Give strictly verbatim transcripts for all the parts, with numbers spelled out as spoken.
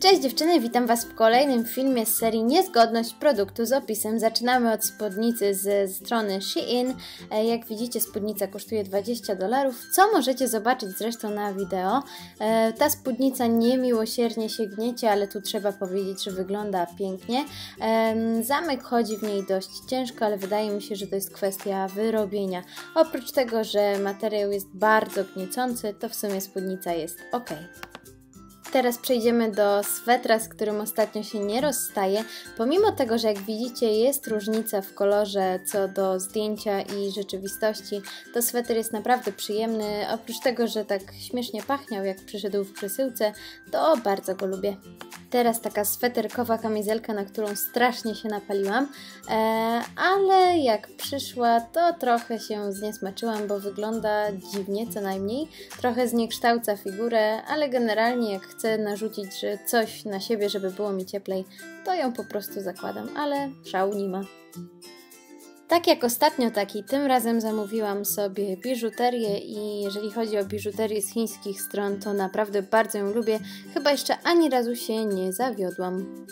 Cześć dziewczyny, witam Was w kolejnym filmie z serii Niezgodność produktu z opisem. Zaczynamy od spódnicy ze strony Shein. Jak widzicie, spódnica kosztuje dwadzieścia dolarów, co możecie zobaczyć zresztą na wideo. Ta spódnica niemiłosiernie się gniecie, ale tu trzeba powiedzieć, że wygląda pięknie. Zamek chodzi w niej dość ciężko, ale wydaje mi się, że to jest kwestia wyrobienia. Oprócz tego, że materiał jest bardzo gniecący, to w sumie spódnica jest ok. Teraz przejdziemy do swetra, z którym ostatnio się nie rozstaje. Pomimo tego, że jak widzicie jest różnica w kolorze co do zdjęcia i rzeczywistości, to sweter jest naprawdę przyjemny. Oprócz tego, że tak śmiesznie pachniał jak przyszedł w przesyłce, to bardzo go lubię. Teraz taka sweterkowa kamizelka, na którą strasznie się napaliłam, e, ale jak przyszła, to trochę się zniesmaczyłam, bo wygląda dziwnie co najmniej. Trochę zniekształca figurę, ale generalnie jak chcę narzucić że coś na siebie, żeby było mi cieplej, to ją po prostu zakładam, ale szału nie ma. Tak jak ostatnio, tak i tym razem zamówiłam sobie biżuterię i jeżeli chodzi o biżuterię z chińskich stron, to naprawdę bardzo ją lubię. Chyba jeszcze ani razu się nie zawiodłam.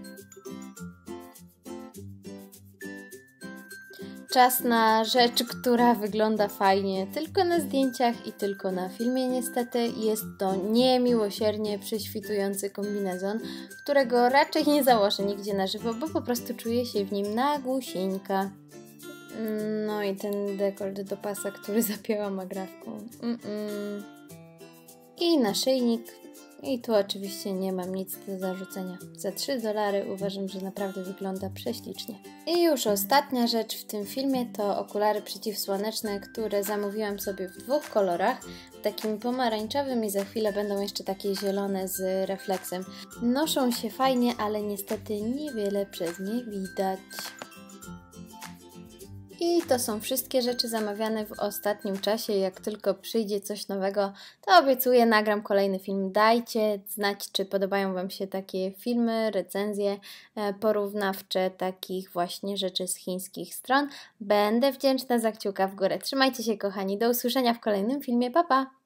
Czas na rzecz, która wygląda fajnie tylko na zdjęciach i tylko na filmie niestety. Jest to niemiłosiernie prześwitujący kombinezon, którego raczej nie założę nigdzie na żywo, bo po prostu czuję się w nim nagusieńka. No i ten dekolt do pasa, który zapięłam agrafką. Mm -mm. I naszyjnik. I tu oczywiście nie mam nic do zarzucenia. Za trzy dolary uważam, że naprawdę wygląda prześlicznie. I już ostatnia rzecz w tym filmie to okulary przeciwsłoneczne, które zamówiłam sobie w dwóch kolorach. Takim pomarańczowym i za chwilę będą jeszcze takie zielone z refleksem. Noszą się fajnie, ale niestety niewiele przez nie widać. I to są wszystkie rzeczy zamawiane w ostatnim czasie. Jak tylko przyjdzie coś nowego, to obiecuję, nagram kolejny film. Dajcie znać, czy podobają Wam się takie filmy, recenzje porównawcze takich właśnie rzeczy z chińskich stron. Będę wdzięczna za kciuka w górę. Trzymajcie się kochani, do usłyszenia w kolejnym filmie. Pa, pa!